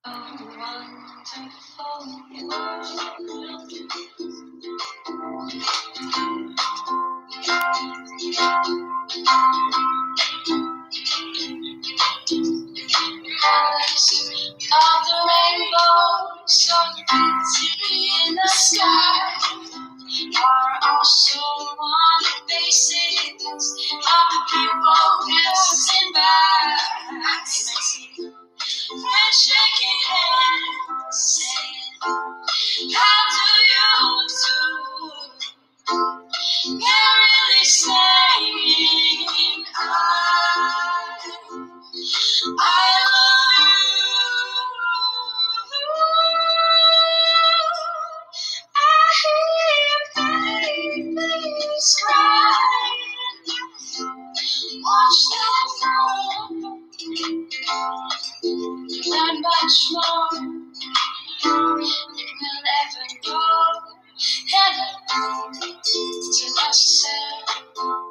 Of the rainbow, so pretty in the sky, are also on the faces of the people passing by. And I see men shaking hands, saying, how do you do? They're really saying, I love you. I hear babies cry. Watch them grow. Not much more than we'll ever know. Hello, till I said,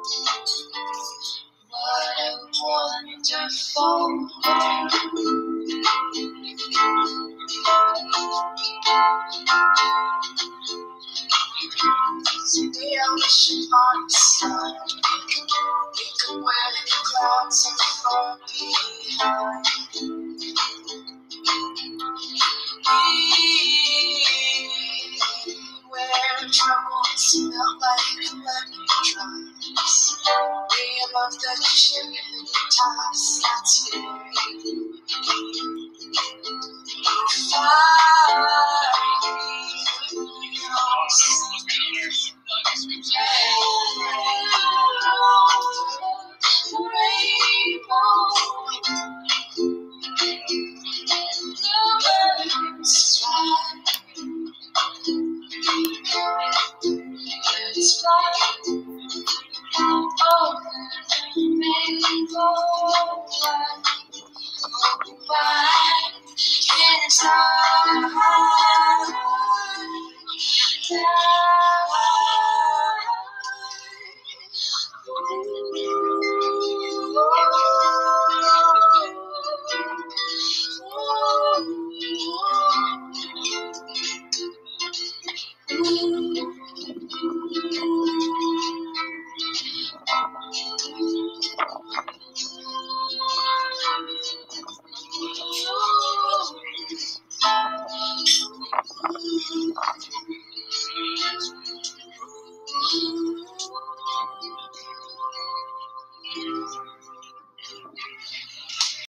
what a wonderful world. Today I wish upon the sun. We could wear the clouds and fall behind. Where troubles melt like lemon drops. Way above the chimney tops, that's where inside.